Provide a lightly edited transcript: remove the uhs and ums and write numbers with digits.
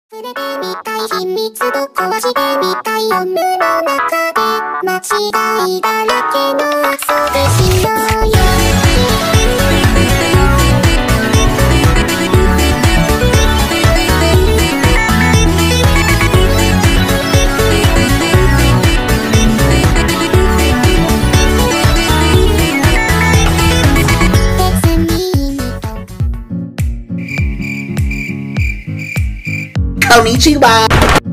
触れてみたい秘密と壊してみたい夜の中で間違いだらけの遊びしようよ。 こんにちは。